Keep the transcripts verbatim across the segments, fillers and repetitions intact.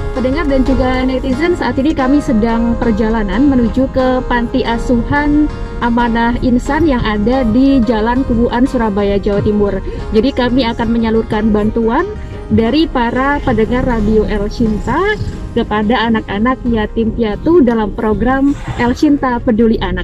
Pendengar dan juga netizen, saat ini kami sedang perjalanan menuju ke Panti Asuhan Amanah Insan yang ada di Jalan Kubuan, Surabaya, Jawa Timur. Jadi kami akan menyalurkan bantuan dari para pendengar Radio El Cinta kepada anak-anak yatim piatu dalam program El Cinta Peduli Anak.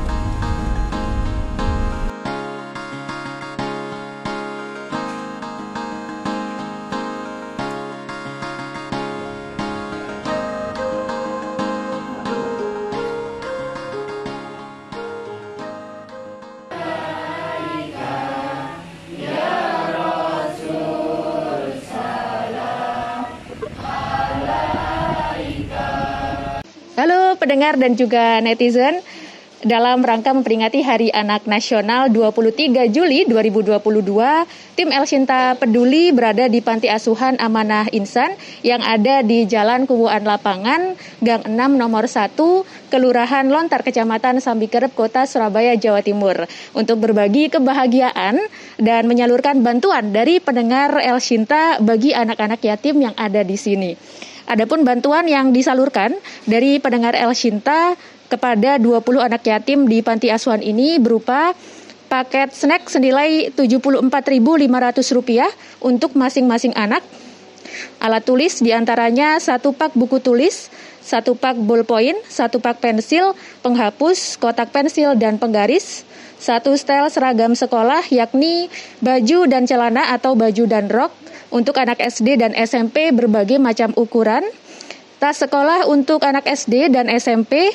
Halo pendengar dan juga netizen, dalam rangka memperingati Hari Anak Nasional dua puluh tiga Juli dua ribu dua puluh dua, tim El Cinta Peduli berada di Panti Asuhan Amanah Insan yang ada di Jalan Kubuan Lapangan, Gang enam nomor satu, Kelurahan Lontar, Kecamatan Sambikerep, Kota Surabaya, Jawa Timur, untuk berbagi kebahagiaan dan menyalurkan bantuan dari pendengar El Cinta bagi anak-anak yatim yang ada di sini. Adapun bantuan yang disalurkan dari pendengar El Cinta kepada dua puluh anak yatim di Panti Asuhan ini berupa paket snack senilai tujuh puluh empat ribu lima ratus rupiah untuk masing-masing anak, alat tulis diantaranya satu pak buku tulis, satu pak ballpoint, satu pak pensil, penghapus, kotak pensil dan penggaris, satu setel seragam sekolah yakni baju dan celana atau baju dan rok untuk anak S D dan S M P berbagai macam ukuran, tas sekolah untuk anak S D dan S M P,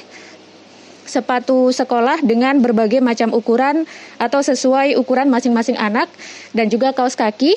sepatu sekolah dengan berbagai macam ukuran atau sesuai ukuran masing-masing anak, dan juga kaos kaki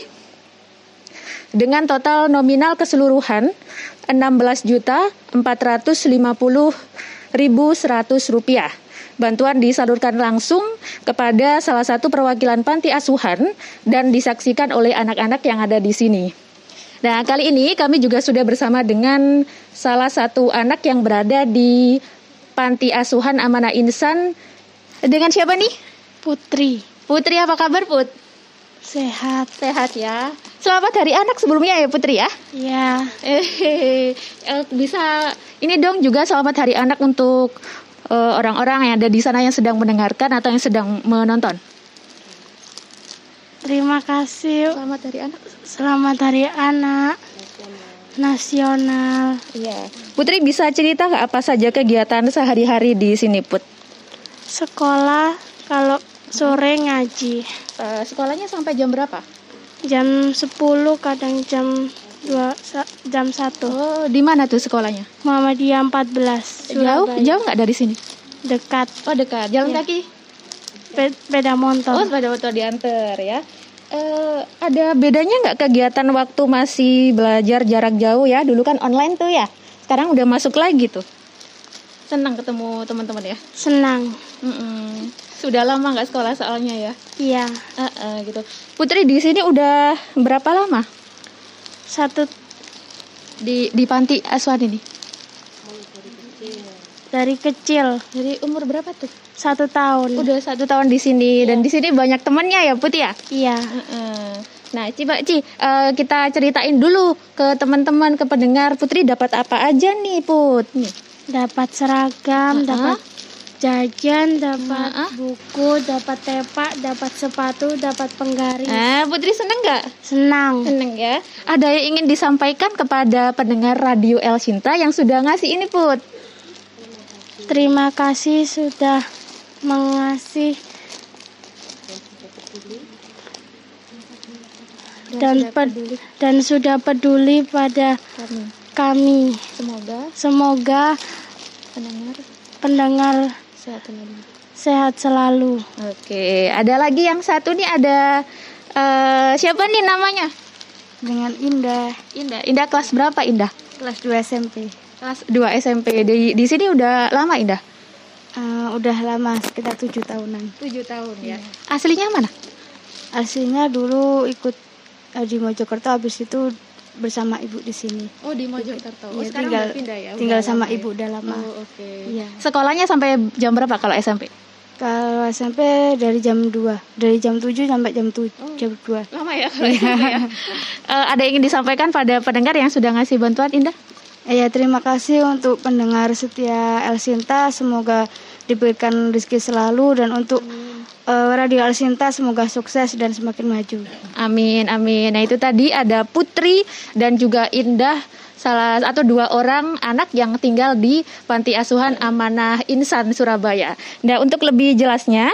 dengan total nominal keseluruhan enam belas juta empat ratus lima puluh ribu seratus rupiah. Bantuan disalurkan langsung kepada salah satu perwakilan panti asuhan dan disaksikan oleh anak-anak yang ada di sini. Nah, kali ini kami juga sudah bersama dengan salah satu anak yang berada di Panti Asuhan Amanah Insan. Dengan siapa nih? Putri. Putri, apa kabar, Put? Sehat. Sehat ya. Selamat Hari Anak sebelumnya ya, Putri ya. Ya. Eh, bisa ini dong juga selamat Hari Anak untuk Uh, orang-orang yang ada di sana yang sedang mendengarkan atau yang sedang menonton. Terima kasih. Selamat Hari Anak. Selamat Hari Anak Nasional. Iya. Putri bisa cerita nggak apa saja kegiatan sehari-hari di sini, Put? Sekolah, kalau sore ngaji. Uh, sekolahnya sampai jam berapa? Jam sepuluh, kadang jam dua, jam satu. Oh, di mana tuh sekolahnya? Muhammadiyah empat belas. Jauh? Jauh nggak dari sini? Dekat. Oh, dekat. Jalan ya. kaki? Sepeda motor. Oh, sepeda motor diantar ya. Uh, ada bedanya nggak kegiatan waktu masih belajar jarak jauh ya? Dulu kan online tuh ya. Sekarang udah masuk lagi tuh. Senang ketemu teman-teman ya? Senang. Mm-mm. Sudah lama nggak sekolah soalnya ya? Iya. Uh-uh, gitu. Putri di sini udah berapa lama? Satu di di panti asuhan ini. Dari kecil. Dari umur berapa tuh? Satu tahun. Udah satu tahun di sini. Dan di sini banyak temannya ya, Put ya? Iya. Uh-uh. Nah, coba Ci, uh, kita ceritain dulu ke teman-teman, ke pendengar, Putri dapat apa aja nih, Put? Nih. Dapat seragam, uh-huh. dapat jajan, dapat uh-huh. buku, dapat tepak, dapat sepatu, dapat penggaris. Ah, Putri seneng nggak? Senang. Seneng ya. Ada yang ingin disampaikan kepada pendengar Radio El Cinta yang sudah ngasih ini, Put? Terima kasih sudah mengasih dan peduli. dan sudah peduli pada kami. kami. Semoga semoga pendengar pendengar sehat selalu. Sehat selalu. Oke, ada lagi yang satu nih, ada uh, siapa nih namanya? Dengan Indah. Indah. Indah kelas berapa, Indah? Kelas dua S M P. Kelas dua S M P. Di di sini udah lama, Indah? Uh, udah lama, sekitar tujuh tahunan. tujuh tahun ya. ya. Aslinya mana? Aslinya dulu ikut uh, di Mojokerto, habis itu bersama ibu di sini. Oh, di Mojokerto. Oh, ya, sekarang tinggal, udah pindah ya. Tinggal udah sama lama, ibu ya? udah lama. Oh, oke. Okay. Iya. Sekolahnya sampai jam berapa kalau S M P? Kalau S M P dari jam dua, dari jam tujuh sampai jam tujuh, oh, jam dua. Lama ya kalau ya. uh, ada yang ingin disampaikan pada pendengar yang sudah ngasih bantuan, Indah? Ya, terima kasih untuk pendengar setia El Sinta, semoga diberikan rezeki selalu, dan untuk uh, Radio El Sinta semoga sukses dan semakin maju. Amin, amin. Nah itu tadi ada Putri dan juga Indah, salah atau dua orang anak yang tinggal di Panti Asuhan Amanah Insan Surabaya. Nah untuk lebih jelasnya,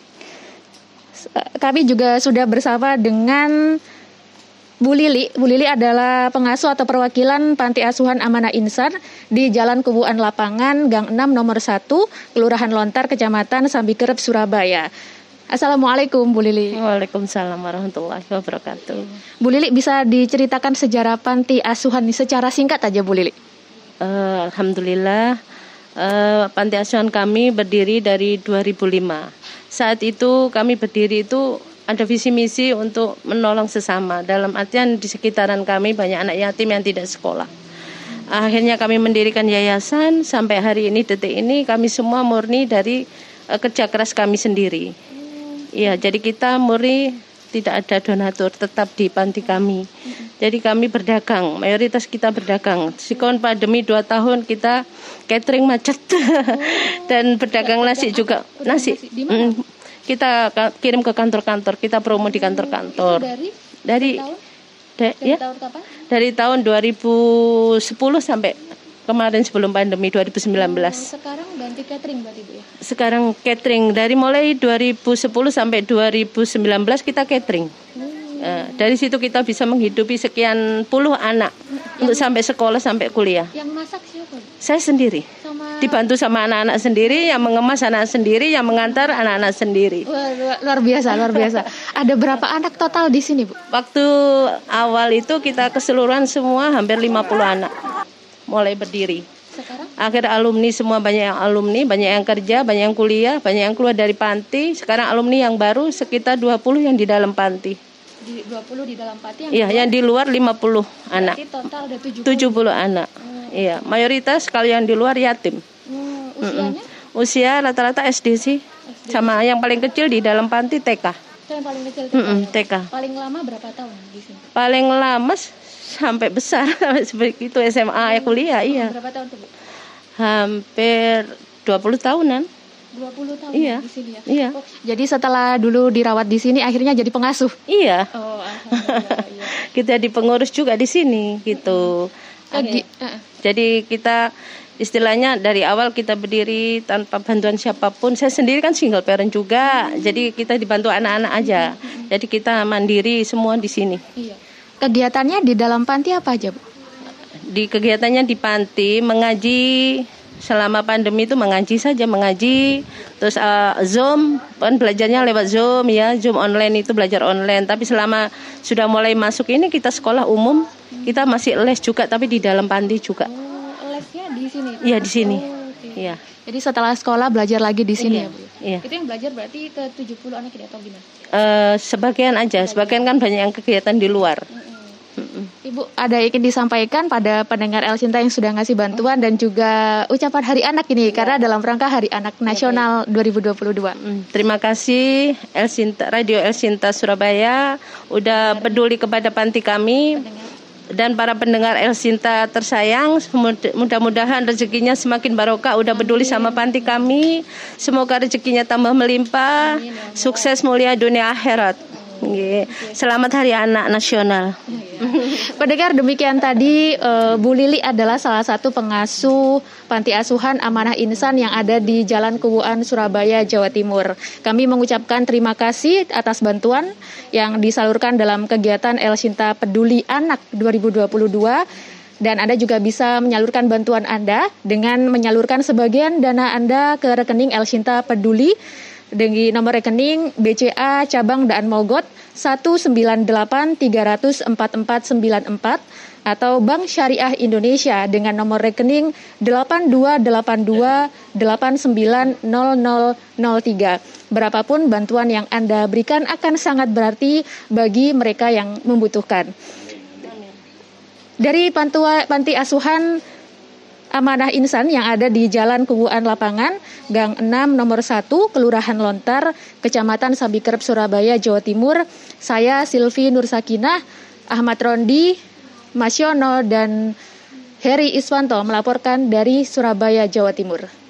kami juga sudah bersama dengan Bu Lili. Bu Lili adalah pengasuh atau perwakilan Panti Asuhan Amanah Insan di Jalan Kubuan Lapangan, Gang enam nomor satu, Kelurahan Lontar, Kecamatan Sambikerep, Surabaya. Assalamualaikum Bu Lili. Waalaikumsalam warahmatullahi wabarakatuh. Bu Lili, bisa diceritakan sejarah Panti Asuhan secara singkat aja Bu Lili? Uh, Alhamdulillah, uh, Panti Asuhan kami berdiri dari dua ribu lima. Saat itu kami berdiri itu ada visi misi untuk menolong sesama. Dalam artian di sekitaran kami banyak anak yatim yang tidak sekolah. Akhirnya kami mendirikan yayasan. Sampai hari ini, detik ini, kami semua murni dari uh, kerja keras kami sendiri. Iya, jadi kita murni tidak ada donatur, tetap di panti kami. Jadi kami berdagang, mayoritas kita berdagang. Sikon pandemi dua tahun kita catering macet dan berdagang nasi juga. Nasi. Kita kirim ke kantor-kantor, kita promo di kantor-kantor. Dari dari tahun? Da, Dari ya, tahun kapan? dari tahun dua ribu sepuluh sampai kemarin sebelum pandemi dua ribu sembilan belas. Oh, sekarang ganti catering berarti Bu ya? Sekarang catering dari mulai dua ribu sepuluh sampai dua ribu sembilan belas kita catering. Hmm. Uh, dari situ kita bisa menghidupi sekian puluh anak yang, untuk sampai sekolah sampai kuliah. Yang masak siapa? Saya sendiri. Sama... Dibantu sama anak-anak sendiri, yang mengemas anak sendiri, yang mengantar anak-anak sendiri. Wah, luar, luar biasa, luar biasa. Ada berapa anak total di sini, Bu? Waktu awal itu kita keseluruhan semua hampir lima puluh anak mulai berdiri. Sekarang? Akhir alumni semua, banyak yang alumni, banyak yang kerja, banyak yang kuliah, banyak yang keluar dari panti. Sekarang alumni yang baru sekitar dua puluh yang di dalam panti. Di dua puluh di dalam panti yang Iya, yang di luar lima puluh anak. Berarti total ada tujuh puluh. tujuh puluh anak. Hmm. Iya, mayoritas kalau yang di luar yatim. Hmm, usianya? Mm-mm. Usia rata-rata S D sih. S D. Sama yang paling kecil di dalam panti T K. Yang paling kecil T K. Mm-mm, ya? T K. Paling lama berapa tahun di sini? Paling lama sampai besar seperti itu S M A ya kuliah, iya. Berapa tahun tuh, Bu? Hampir dua puluh tahunan. dua puluh tahun iya. di sini ya. Iya. Oh, jadi setelah dulu dirawat di sini akhirnya jadi pengasuh. Iya. Oh, alhamdulillah. Iya. Kita di pengurus juga di sini gitu. Mm-hmm. Lagi, uh. Jadi kita istilahnya dari awal kita berdiri tanpa bantuan siapapun. Saya sendiri kan single parent juga. Mm-hmm. Jadi kita dibantu anak-anak aja. Mm-hmm. Jadi kita mandiri semua di sini. Iya. Kegiatannya di dalam panti apa aja, Bu? Di kegiatannya di panti mengaji. Selama pandemi itu mengaji saja, mengaji. Terus uh, Zoom, kan belajarnya lewat Zoom ya, Zoom online itu belajar online. Tapi selama sudah mulai masuk ini kita sekolah umum, kita masih les juga tapi di dalam panti juga. Oh, lesnya di sini? Iya, di sini. Oh, okay. Iya. Jadi setelah sekolah belajar lagi di sini iya. ya, Bu? Iya. Itu yang belajar berarti ke tujuh puluh anak tidak, atau gimana? Uh, sebagian aja, sebagian kan banyak yang kegiatan di luar. Ibu, ada yang ingin disampaikan pada pendengar El Sinta yang sudah ngasih bantuan dan juga ucapan Hari Anak ini, ya, karena dalam rangka Hari Anak Nasional dua ribu dua puluh dua. Hmm, terima kasih El Sinta, Radio El Sinta Surabaya udah peduli kepada panti kami. Dan para pendengar El Sinta tersayang, mudah-mudahan rezekinya semakin barokah, udah peduli sama panti kami. Semoga rezekinya tambah melimpah, sukses mulia dunia akhirat. Selamat Hari Anak Nasional. Pendengar, demikian tadi uh, Bu Lili adalah salah satu pengasuh Panti Asuhan Amanah Insan yang ada di Jalan Kubuan, Surabaya, Jawa Timur. Kami mengucapkan terima kasih atas bantuan yang disalurkan dalam kegiatan El Sinta Peduli Anak dua ribu dua puluh dua. Dan Anda juga bisa menyalurkan bantuan Anda dengan menyalurkan sebagian dana Anda ke rekening El Sinta Peduli dengan nomor rekening B C A Cabang Daan Mogot satu sembilan delapan tiga nol nol empat empat sembilan empat atau Bank Syariah Indonesia dengan nomor rekening delapan dua delapan dua delapan sembilan nol nol nol tiga. Berapapun bantuan yang Anda berikan akan sangat berarti bagi mereka yang membutuhkan. Dari Pantua, Panti Asuhan Amanah Insan yang ada di Jalan Kubuan Lapangan, Gang enam nomor satu, Kelurahan Lontar, Kecamatan Sambikerep, Surabaya, Jawa Timur. Saya Silvi Nursakinah, Ahmad Rondi, Mas Yono, dan Heri Iswanto melaporkan dari Surabaya, Jawa Timur.